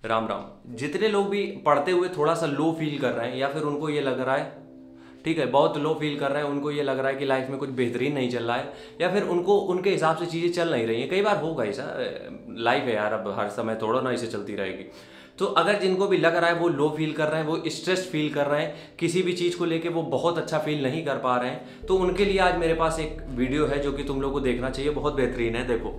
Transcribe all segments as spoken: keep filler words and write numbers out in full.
राम राम। जितने लोग भी पढ़ते हुए थोड़ा सा लो फील कर रहे हैं या फिर उनको ये लग रहा है, ठीक है, बहुत लो फील कर रहे हैं, उनको ये लग रहा है कि लाइफ में कुछ बेहतरीन नहीं चल रहा है या फिर उनको उनके हिसाब से चीज़ें चल नहीं रही हैं। कई बार होगा ऐसा, लाइफ है यार, अब हर समय थोड़ा ना ऐसे चलती रहेगी। तो अगर जिनको भी लग रहा है वो लो फील कर रहे हैं, वो स्ट्रेस फील कर रहे हैं, किसी भी चीज़ को लेके वो बहुत अच्छा फील नहीं कर पा रहे हैं, तो उनके लिए आज मेरे पास एक वीडियो है जो कि तुम लोग को देखना चाहिए, बहुत बेहतरीन है। देखो,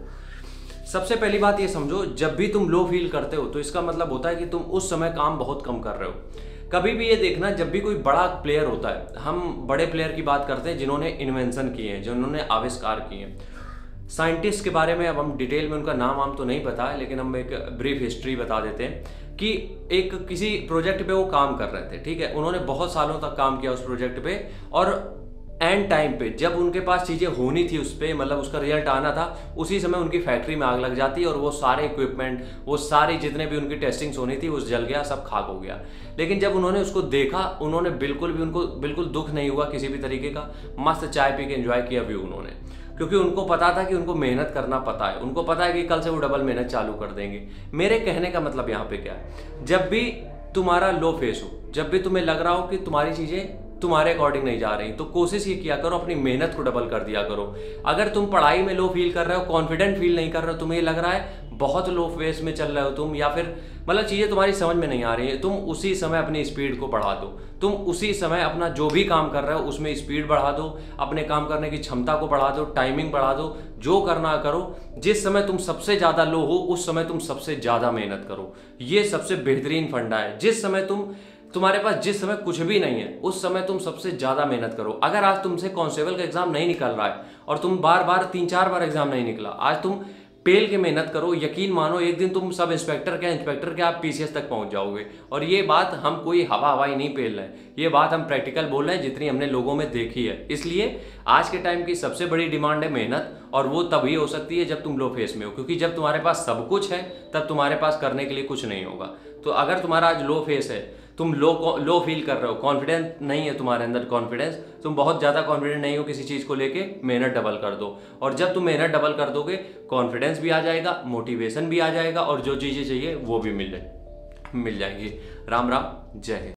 सबसे पहली बात ये समझो, जब भी तुम लो फील करते हो तो इसका मतलब होता है कि तुम उस समय काम बहुत कम कर रहे हो। कभी भी ये देखना, जब भी कोई बड़ा प्लेयर होता है, हम बड़े प्लेयर की बात करते हैं जिन्होंने इन्वेंशन किए हैं, जिन्होंने आविष्कार किए हैं, साइंटिस्ट के बारे में अब हम डिटेल में उनका नाम हम तो नहीं पता है, लेकिन हम एक ब्रीफ हिस्ट्री बता देते हैं कि एक किसी प्रोजेक्ट पे वो काम कर रहे थे, ठीक है, उन्होंने बहुत सालों तक काम किया उस प्रोजेक्ट पे, और एंड टाइम पे जब उनके पास चीज़ें होनी थी उस पर, मतलब उसका रिजल्ट आना था, उसी समय उनकी फैक्ट्री में आग लग जाती है और वो सारे इक्विपमेंट, वो सारी जितने भी उनकी टेस्टिंग्स होनी थी, वो जल गया, सब खाक हो गया। लेकिन जब उन्होंने उसको देखा, उन्होंने बिल्कुल भी, उनको बिल्कुल दुख नहीं हुआ किसी भी तरीके का, मस्त चाय पी के एंजॉय किया व्यू उन्होंने, क्योंकि उनको पता था कि उनको मेहनत करना पता है, उनको पता है कि कल से वो डबल मेहनत चालू कर देंगे। मेरे कहने का मतलब यहाँ पे क्या है, जब भी तुम्हारा लो फेस हो, जब भी तुम्हें लग रहा हो कि तुम्हारी चीज़ें तुम्हारे अकॉर्डिंग नहीं जा रही, तो कोशिश ये किया करो, अपनी मेहनत को डबल कर दिया करो। अगर तुम पढ़ाई में लो फील कर रहे हो, कॉन्फिडेंट फील नहीं कर रहे हो, तुम्हें लग रहा है बहुत लो फेस में चल रहे हो तुम, या फिर मतलब चीज़ें तुम्हारी समझ में नहीं आ रही है, तुम उसी समय अपनी स्पीड को बढ़ा दो। तुम उसी समय अपना जो भी काम कर रहे हो उसमें स्पीड बढ़ा दो, अपने काम करने की क्षमता को बढ़ा दो, टाइमिंग बढ़ा दो, जो करना करो। जिस समय तुम सबसे ज़्यादा लो हो उस समय तुम सबसे ज़्यादा मेहनत करो। ये सबसे बेहतरीन फंडा है। जिस समय तुम तुम्हारे पास जिस समय कुछ भी नहीं है उस समय तुम सबसे ज़्यादा मेहनत करो। अगर आज तुमसे कांस्टेबल का एग्जाम नहीं निकल रहा है और तुम बार बार तीन चार बार एग्जाम नहीं निकला, आज तुम पेल के मेहनत करो, यकीन मानो एक दिन तुम सब इंस्पेक्टर के इंस्पेक्टर के आप पीसीएस तक पहुंच जाओगे। और ये बात हम कोई हवा हवाई नहीं पेल रहे हैं, ये बात हम प्रैक्टिकल बोल रहे हैं, जितनी हमने लोगों में देखी है। इसलिए आज के टाइम की सबसे बड़ी डिमांड है मेहनत, और वो तभी हो सकती है जब तुम लो फेस में हो, क्योंकि जब तुम्हारे पास सब कुछ है तब तुम्हारे पास करने के लिए कुछ नहीं होगा। तो अगर तुम्हारा आज लो फेस है, तुम लो लो फील कर रहे हो, कॉन्फिडेंस नहीं है तुम्हारे अंदर, कॉन्फिडेंस, तुम बहुत ज़्यादा कॉन्फिडेंट नहीं हो किसी चीज़ को लेके, मेहनत डबल कर दो। और जब तुम मेहनत डबल कर दोगे, कॉन्फिडेंस भी आ जाएगा, मोटिवेशन भी आ जाएगा, और जो चीज़ें चाहिए वो भी मिल जाए मिल जाएगी। राम राम, जय हिंद।